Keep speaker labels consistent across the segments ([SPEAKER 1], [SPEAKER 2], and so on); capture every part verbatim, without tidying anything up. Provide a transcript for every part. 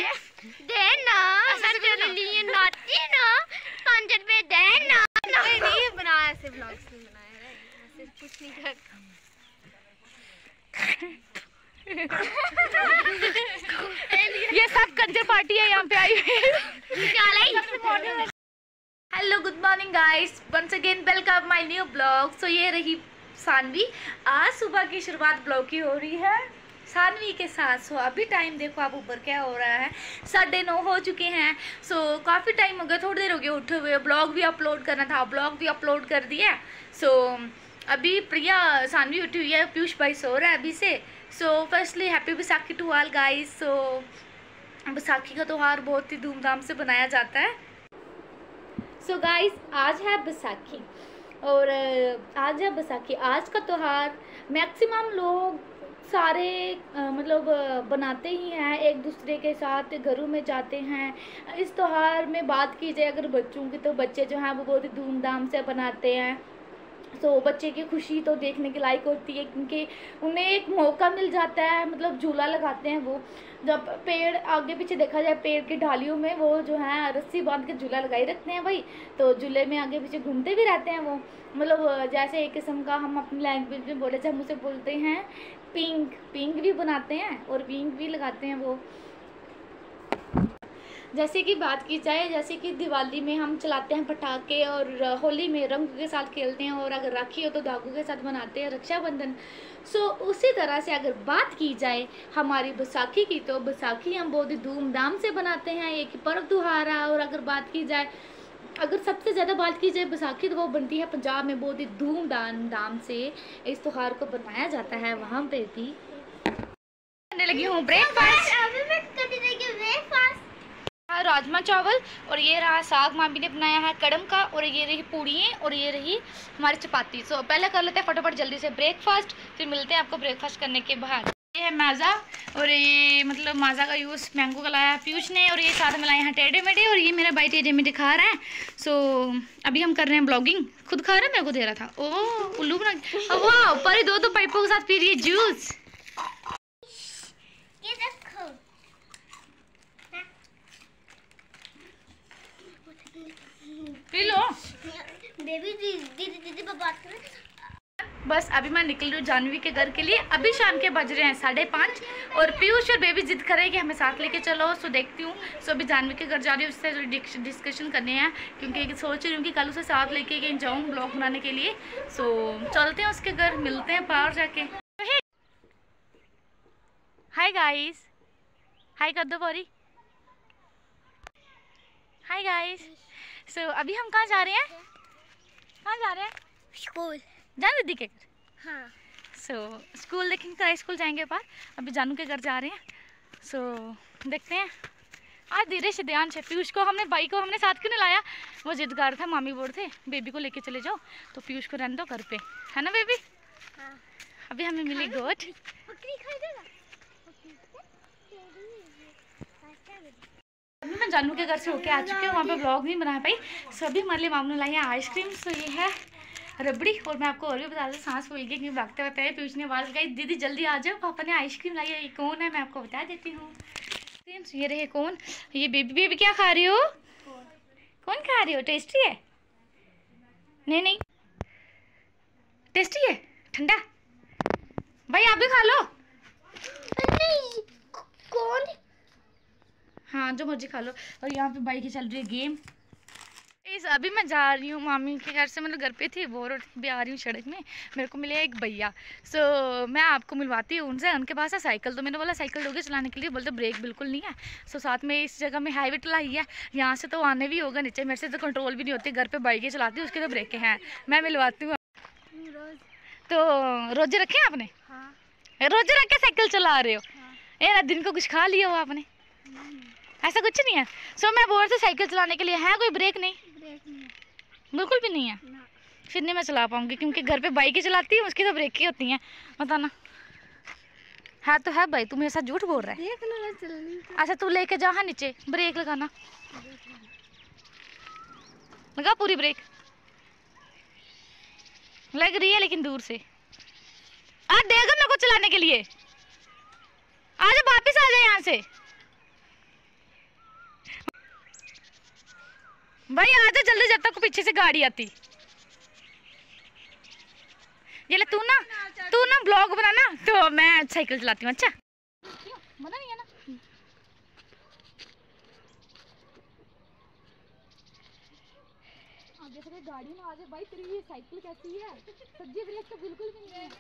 [SPEAKER 1] देना मैं तेरे लिए नाती ना पाँच रुपए देना। नहीं नहीं बनाया ऐसे व्लॉग्स नहीं बनाया है, ऐसे कुछ नहीं करता।
[SPEAKER 2] ये सब कंजर पार्टी है यहाँ पे आई हुई। Hello good morning guys, once again welcome my new blog. So ये रही सानवी। आज सुबह की शुरुआत ब्लॉग की हो रही है सानवी के साथ। सो so, अभी टाइम देखो आप ऊपर क्या हो रहा है, साढ़े नौ हो चुके हैं। सो so, काफ़ी टाइम हो गया, थोड़ी देर हो गई उठे हुए। ब्लॉग भी अपलोड करना था, ब्लॉग भी अपलोड कर दिया। सो so, अभी प्रिया सानवी उठी हुई है, पीयूष भाई सो रहा है अभी से। So firstly happy Baisakhi to all guys. So Baisakhi का त्यौहार बहुत ही धूमधाम से बनाया जाता है। सो so, गाइस आज है बैसाखी और आज है बैसाखी। आज का त्यौहार मैक्सिमम लोग सारे आ, मतलब बनाते ही हैं, एक दूसरे के साथ घरों में जाते हैं। इस त्यौहार में बात की जाए अगर बच्चों की, तो बच्चे जो हैं वो बहुत ही धूमधाम से बनाते हैं। तो so, बच्चे की खुशी तो देखने के लायक होती है, क्योंकि उन्हें एक मौका मिल जाता है। मतलब झूला लगाते हैं वो, जब पेड़ आगे पीछे देखा जाए, पेड़ की डालियों में वो जो है रस्सी बांध के झूला लगाई रखते हैं भाई। तो झूले में आगे पीछे घूमते भी रहते हैं वो। मतलब जैसे एक किस्म का हम अपनी लैंग्वेज में बोले जब उसे बोलते हैं पिंक, पिंक भी बनाते हैं और पिंक भी लगाते हैं वो। जैसे कि बात की जाए, जैसे कि दिवाली में हम चलाते हैं पटाखे और होली में रंग के साथ खेलते हैं, और अगर राखी हो तो धागों के साथ बनाते हैं रक्षाबंधन। सो उसी तरह से अगर बात की जाए हमारी बैसाखी की, तो बैसाखी हम बहुत ही धूमधाम से बनाते हैं, एक पर्व त्यौहार है। और अगर बात की जाए, अगर सबसे ज़्यादा बात की जाए बैसाखी, तो वो बनती है पंजाब में बहुत ही धूमधाम धाम से इस त्यौहार को बनाया जाता है। वहाँ पे भी करने लगी हूँ ब्रेकफास्ट। राजमा चावल, और ये रहा साग मामी ने बनाया है कड़म का, और ये रही पूड़ियाँ, और ये रही हमारी चपाती। सो पहले कर लेते हैं फटाफट जल्दी से ब्रेकफास्ट, फिर मिलते हैं आपको ब्रेकफास्ट करने के बाद। ये है माज़ा, और ये मतलब माज़ा का यूज़ मैंगो का लाया है पीयूष ने, और ये साथ में लाए हैं टेढ़े मेढ़े, और ये मेरा भाई टेढ़े मेढ़े खा रहा है। सो अभी हम कर रहे हैं ब्लॉगिंग। खुद खा रहा है, मेरे को दे रहा था। ओह उल्लू बना, वाह ऊपर ही दो दो पाइपों के साथ पी रही है जूस। पी लो
[SPEAKER 1] बेबी दीदी दीदी बात करें।
[SPEAKER 2] बस अभी मैं निकल रही हूँ जानवी के घर के लिए। अभी शाम के बज रहे हैं साढ़े पाँच, और पीयूष और बेबी जिद कर रहे हैं कि हमें साथ लेके चलो। सो देखती हूँ। सो अभी जानवी के घर जा रही हूँ, उससे डिस्कशन करने हैं, क्योंकि सोच रही हूँ कि कल उसे साथ लेके कहीं जाऊँ ब्लॉग बनाने के लिए। सो चलते हैं उसके घर, मिलते हैं बाहर जाके। हाय गाइस, हाय कर दो बोरी। Hi guys. सो so, अभी हम कहाँ जा रहे हैं? कहाँ जा रहे हैं?
[SPEAKER 1] स्कूल।
[SPEAKER 2] जानू दीदी के घर।
[SPEAKER 1] हाँ।
[SPEAKER 2] सो so, स्कूल देखेंगे, कल स्कूल जाएंगे बाहर। अभी जानू के घर जा रहे हैं। सो so, देखते हैं। आज धीरे से ध्यान से। पीयूष को हमने, भाई को हमने साथ क्यों नहीं लाया? वो जिदगार था, मामी बोल थे बेबी को लेके चले जाओ, तो पीयूष को रहने दो घर पे, है ना बेबी?
[SPEAKER 1] हाँ।
[SPEAKER 2] अभी हमें मिली गोट। अभी मैं जानू के घर से होके आ चुकी हूँ, वहाँ पे ब्लॉग नहीं बना पाई। सो अभी हमारे लिए मामू ने लाई है आइसक्रीम। सो ये है रबड़ी, और मैं आपको और भी बता दूँ, सांस फूल गई क्योंकि भागते भागते आए। पीयूष ने आवाज़ लगाई दीदी जल्दी आ जाओ, पापा ने आइसक्रीम लाई है। ये कौन है मैं आपको बता देती हूँ। ये रहे कौन, ये बेबी। बेबी क्या खा रही हो? कौन खा रही हो? टेस्टी है? नहीं नहीं टेस्टी है, ठंडा। भाई आप भी खा लो।
[SPEAKER 1] नहीं कौन?
[SPEAKER 2] हाँ जो मर्जी खा लो। और यहाँ पे बाइक की चल रही है गेम। इस अभी मैं जा रही हूँ मामी के घर से, मतलब घर पे थी बोर, और भी आ रही हूँ सड़क में। मेरे को मिले एक भैया। सो so, मैं आपको मिलवाती हूँ उनसे। उनके पास है साइकिल, तो मैंने बोला साइकिल दोगे चलाने के लिए? बोलते ब्रेक बिल्कुल नहीं है। सो so, साथ में इस जगह में हाईवे टलाई है, यहाँ से तो आने भी होगा, नीचे मेरे से तो कंट्रोल भी नहीं होती। घर पर बाइकें चलाती हूँ, उसके तो ब्रेकें हैं। मैं मिलवाती हूँ। तो रोजे रखे हैं आपने?
[SPEAKER 1] हाँ।
[SPEAKER 2] रोजे रख के साइकिल चला रहे हो? हाँ। ना दिन को कुछ खा लिया हो आपने? ऐसा कुछ नहीं है। सो so, मैं बोल से साइकिल चलाने के लिए है कोई ब्रेक नहीं?
[SPEAKER 1] ब्रेक नहीं है,
[SPEAKER 2] बिल्कुल भी नहीं है ना। फिर नहीं मैं चला पाऊंगी, क्योंकि घर पे बाइकें चलाती हूँ, उसकी तो ब्रेक ही होती हैं। बताना है तो है भाई, तू मेरे साथ झूठ बोल रहा है। अच्छा तू लेके जा, हाँ नीचे ब्रेक लगाना, लगा पूरी ब्रेक लग रही है, लेकिन दूर से। आज देगा मेरे को चलाने के लिए, आज वापिस आ जाए यहाँ से। भाई आ जा जल्दी, जब तक पीछे से गाड़ी आती। ये ले, तू ना तू ना ब्लॉग बनाना तो मैं साइकिल चलाती हूँ। अच्छा मजा नहीं है ना? आगे से गाड़ी ना आ जाए भाई, तेरी ये साइकिल कैसी है? सब्जी ब्रेक तो बिल्कुल भी नहीं है।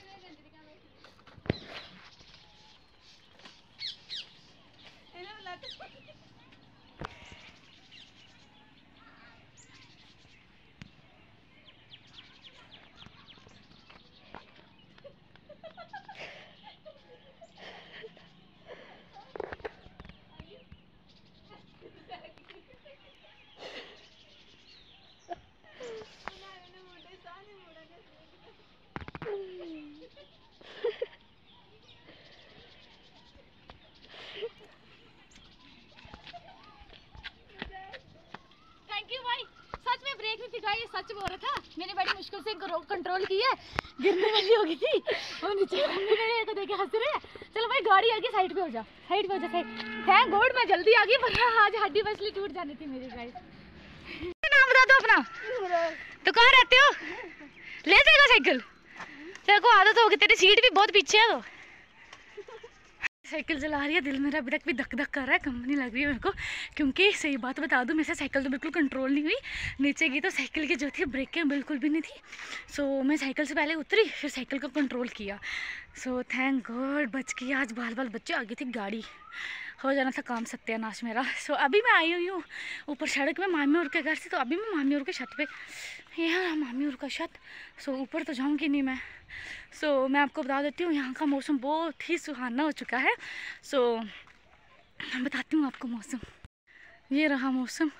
[SPEAKER 2] ये सच बोल रहा था, मैंने बड़ी मुश्किल से कंट्रोल की है, गिरने वाली हो गई थी और नीचे मेरे को देखे हंस रहे हैं। चलो भाई गाड़ी आगे, साइड पे हो जा, साइड पे हो जा, साइड। थैंक गॉड मैं जल्दी आ गई, वरना आज हड्डी बसली टूट जानी थी मेरी। गाइस नाम बता दो अपना, तो कहाँ रहते हो? ले जाएगा साइकिल? तेरे को आदत होगी, तेरी सीट भी बहुत पीछे है। तो साइकिल चला रही है, दिल मेरा अभी तक भी धक धक कर रहा है, कंपनी लग रही है मेरे को। क्योंकि सही बात बता दूं, मेरे से साइकिल तो बिल्कुल कंट्रोल नहीं हुई। नीचे गई तो साइकिल की जो थी ब्रेकें बिल्कुल भी नहीं थी। सो मैं साइकिल से पहले उतरी, फिर साइकिल को कंट्रोल किया। सो थैंक गॉड बच गई। आज बाल बाल बच्चे आगे थी गाड़ी, हो जाना था काम सत्यानाश मेरा। सो अभी मैं आई हुई हूँ ऊपर सड़क में मामी और के घर से। तो अभी मैं मामी और के छत पे, यहाँ मामी और का छत। सो ऊपर तो जाऊँगी नहीं मैं। सो so, मैं आपको बता देती हूँ, यहाँ का मौसम बहुत ही सुहाना हो चुका है। सो so, बताती हूँ आपको मौसम। ये रहा मौसम।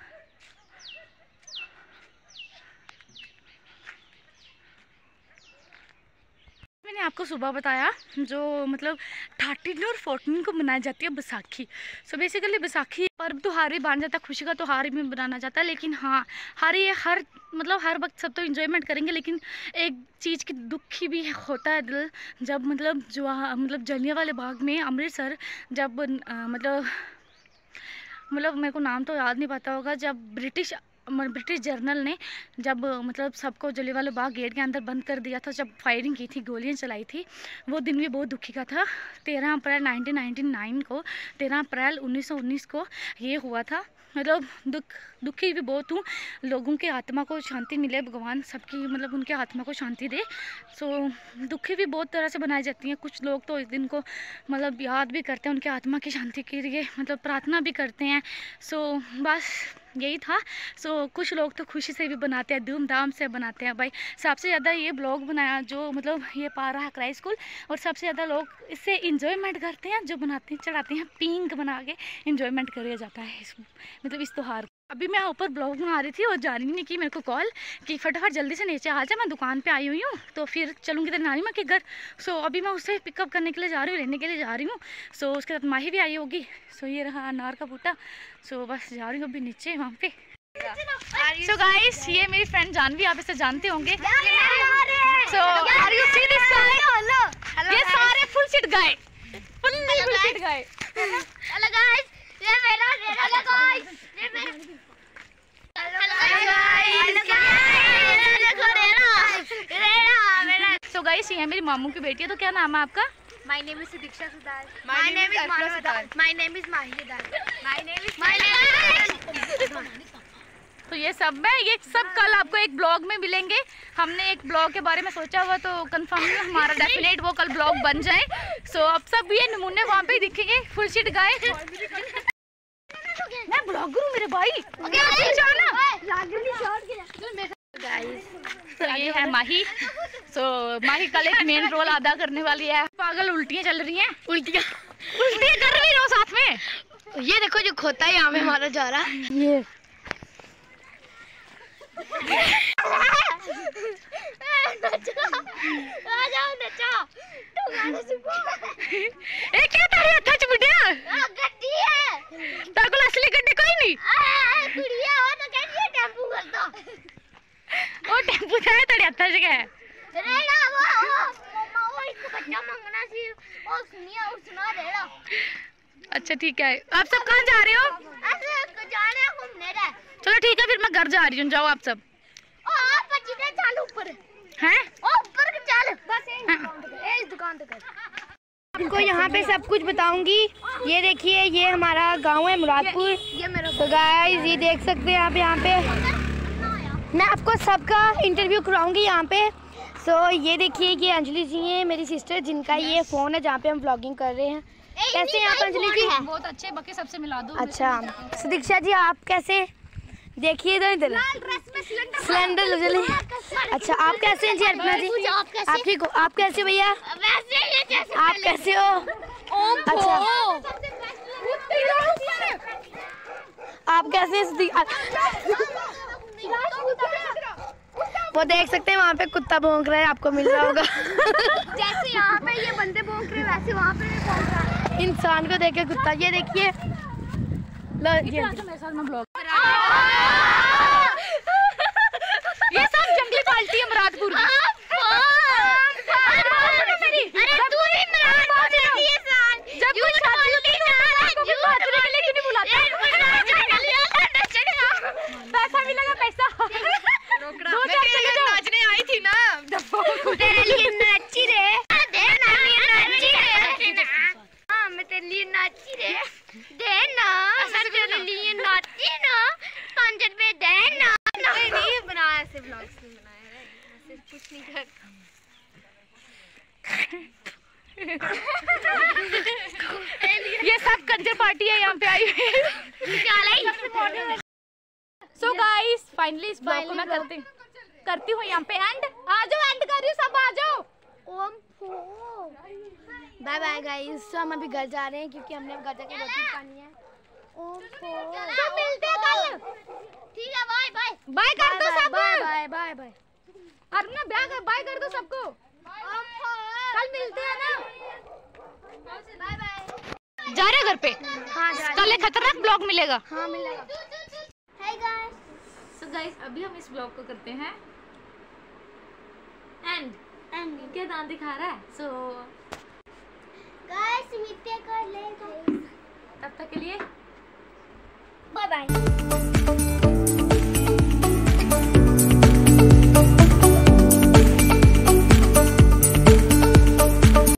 [SPEAKER 2] मैंने आपको सुबह बताया जो मतलब थर्टीन और फोर्टीन को मनाई जाती है बैसाखी। सो बेसिकली बैसाखी पर्व त्योहार भी बन जाता है, खुशी का त्योहार भी बनाना जाता है। लेकिन हाँ, हर ये हर मतलब हर वक्त सब तो इंजॉयमेंट करेंगे, लेकिन एक चीज़ की दुखी भी होता है दिल, जब मतलब जो मतलब जलियांवाला बाग में अमृतसर, जब आ, मतलब मतलब मेरे को नाम तो याद नहीं पता होगा, जब ब्रिटिश ब्रिटिश जर्नल ने जब मतलब सबको जलियांवाला बाग गेट के अंदर बंद कर दिया था, जब फायरिंग की थी, गोलियां चलाई थी, वो दिन भी बहुत दुखी का था। तेरह अप्रैल नाइनटीन नाइंटी नाइन को, तेरह अप्रैल उन्नीस सौ उन्नीस को ये हुआ था। मतलब दुख दुखी भी बहुत हूँ। लोगों के आत्मा को शांति मिले, भगवान सबकी मतलब उनके आत्मा को शांति दे। सो दुखी भी बहुत तरह से बनाई जाती हैं। कुछ लोग तो इस दिन को मतलब याद भी करते हैं, उनके आत्मा की शांति के लिए मतलब प्रार्थना भी करते हैं। सो बस यही था। सो कुछ लोग तो खुशी से भी बनाते हैं, धूमधाम से बनाते हैं। भाई सबसे ज़्यादा ये ब्लॉग बनाया जो मतलब ये पा रहा है क्राई स्कूल, और सबसे ज़्यादा लोग इससे इंजॉयमेंट करते हैं, जो बनाते हैं चढ़ाते हैं, पिंक बना के इंजॉयमेंट किया जाता है इस मतलब इस त्यौहार। अभी मैं ऊपर ब्लॉग बना रही थी और जानी ने की मेरे को कॉल कि फटाफट जल्दी से नीचे आ जा, मैं दुकान पे आई हुई हूँ, तो फिर चलूँगी तेरी नानी माँ के घर। सो अभी मैं उसे पिकअप करने के लिए जा रही हूँ, लेने के लिए जा रही हूँ। सो उसके साथ माही भी आई होगी। सो ये रहा अनार का बूटा। सो बस जा रही हूँ अभी नीचे वहाँ पे। सो गाइस ये मेरी फ्रेंड जानवी, आप इसे जानते होंगे। So are you see this guy? ये सारे full seat guy, full full seat guy.
[SPEAKER 1] Hello guys, ये मेरा हेलो गाइस, ये मेरा हेलो गाइस।
[SPEAKER 2] सो गाइस ये मेरी मामू की बेटी है। तो क्या नाम है आपका?
[SPEAKER 1] My name is Diksha Sudar. My name is Manu Sudar. My name is Mahi Sudar. My name is My name is
[SPEAKER 2] तो ये सब में ये सब कल आपको एक ब्लॉग में मिलेंगे। हमने एक ब्लॉग के बारे में सोचा हुआ, तो कंफर्म है हमारा डेफिनेट वो कल ब्लॉग बन जाए। सो अब सब ये नमूने वहाँ पे दिखेंगे, फुल शीट गाय। मैं ब्लॉगर हूँ मेरे भाई। तो ये है माही। सो माही कल एक मेन रोल अदा करने वाली है। पागल उल्टियाँ चल रही हैं, उल्टियाँ उल्टियाँ कर रही हो साथ में।
[SPEAKER 1] ये देखो जो खोता है यहाँ में मारा जा रहा है।
[SPEAKER 2] ये ए क्या तारी हत्था च बुड्ढिया?
[SPEAKER 1] आ गड्डी है।
[SPEAKER 2] ताको असली गड्डी कोई नहीं।
[SPEAKER 1] आ कुड़िया हो तो कहती है टेंपू कर दो।
[SPEAKER 2] ओ टेंपू जाए तारी हत्था च क्या है?
[SPEAKER 1] रेड़ा वो मम्मा वो एक बच्चा मांगना सी, ओ सुनिया और सुना रेड़ा।
[SPEAKER 2] अच्छा ठीक है, आप सब कहाँ जा रहे हो?
[SPEAKER 1] ऐसे जाने घूमने रे।
[SPEAKER 2] चलो ठीक है फिर मैं घर जा रही हूँ, जाओ आप सब।
[SPEAKER 1] चल ऊपर
[SPEAKER 2] हैं?
[SPEAKER 1] ऊपर चल बस इस दुकान तक। आपको यहाँ पे सब कुछ बताऊंगी। ये देखिए, ये हमारा गांव है मुरादपुर। ये मेरा तो गाइस ये देख सकते हैं आप। यहाँ पे मैं आपको सबका इंटरव्यू कराऊंगी यहाँ पे। सो so, ये देखिए, ये अंजलि जी हैं मेरी सिस्टर, जिनका ये फ़ोन है जहाँ पे हम व्लॉगिंग कर रहे हैं। कैसे हैं आप अंजलि जी?
[SPEAKER 2] बहुत अच्छे, बाकी सबसे मिला दो।
[SPEAKER 1] अच्छा सुदीक्षा जी, आप कैसे? देखिए इधर इधर सिलेंडर जले। अच्छा आप कैसे हैं जी? अर्पणा जी आप ठीक हो? आप कैसे भैया? आप कैसे हो? अच्छा आप कैसे हैं? वो देख सकते हैं वहाँ पे कुत्ता भौंक रहा है, आपको मिल रहा होगा। जैसे यहाँ पे ये बंदे भौंक रहे हैं वैसे वहाँ पे भी भौंक रहा है। इंसान को देख के कुत्ता। ये देखिए
[SPEAKER 2] ये सब जंगली पार्टी है मुरादपुर की। पैसा मिलेगा, पैसा नाचने आई थी ना।
[SPEAKER 1] तेरे लिए नाची रे, हाँ मैं तेरे लिए नाची रे, दे ना मैं तेरे लिए नाची ना, पाँच रुपए दे ना। नहीं नहीं बनाया ऐसे व्लॉग्स नहीं बनाया है, ऐसे कुछ नहीं करता।
[SPEAKER 2] ये सब कंजर पार्टी है यहाँ पे आई हुई। सो गाइस फाइनली इस ब्लॉग को मैं करती करती हूँ यहाँ पे एंड। आ जाओ, एंड कर रही हूँ, सब आ जाओ।
[SPEAKER 1] Bye bye guys. हम अभी घर जा रहे हैं क्योंकि हमने घर जाके रोटी खानी है।
[SPEAKER 2] तो मिलते हैं कल।
[SPEAKER 1] ठीक है, बाय बाय।
[SPEAKER 2] बाय कर दो सब।
[SPEAKER 1] Bye bye bye bye.
[SPEAKER 2] अरे ना ब्याह कर, बाय कर दो सबको। कल मिलते हैं ना।
[SPEAKER 1] Bye bye.
[SPEAKER 2] जा रहे घर पे?
[SPEAKER 1] हाँ जा रहे।
[SPEAKER 2] कल एक खतरनाक ब्लॉग मिलेगा।
[SPEAKER 1] हाँ मिलेगा। Hey guys.
[SPEAKER 2] So guys अभी हम इस ब्लॉग को करते हैं एंड एंड क्या दांत दिखा रहा है। सो
[SPEAKER 1] गाइस मिलते कर ले गाइस,
[SPEAKER 2] तब तक के लिए
[SPEAKER 1] बाय बाय।